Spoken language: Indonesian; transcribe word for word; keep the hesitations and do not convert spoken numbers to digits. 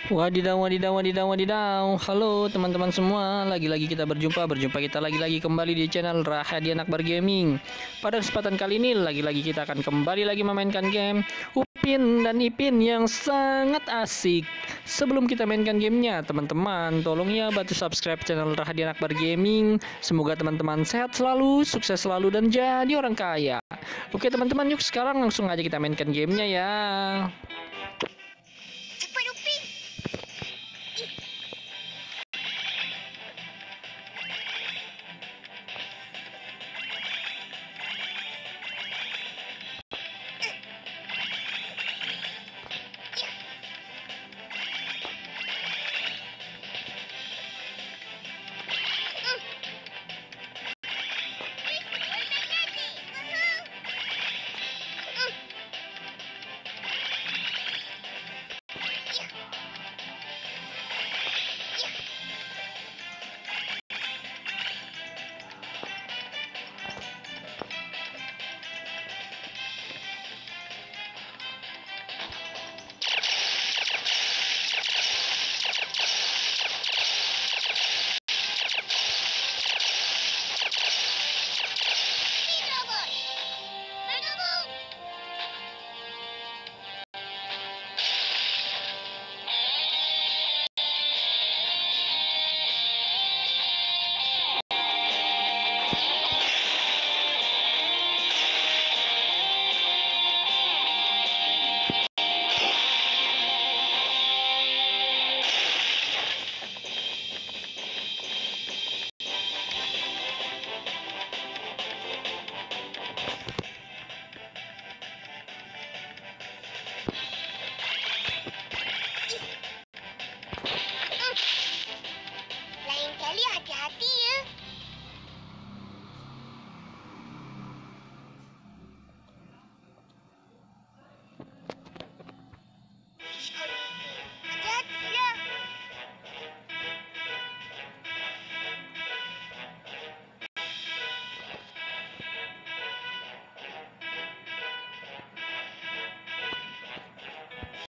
Wadidaw, wadidaw, wadidaw, wadidaw. Halo teman-teman semua, lagi-lagi kita berjumpa, berjumpa kita lagi-lagi kembali di channel Rahadian Akbar Gaming. Pada kesempatan kali ini, lagi-lagi kita akan kembali lagi memainkan game Upin dan Ipin yang sangat asik. Sebelum kita mainkan gamenya, teman-teman, tolong ya bantu subscribe channel Rahadian Akbar Gaming. Semoga teman-teman sehat selalu, sukses selalu, dan jadi orang kaya. Oke teman-teman, yuk sekarang langsung aja kita mainkan gamenya ya.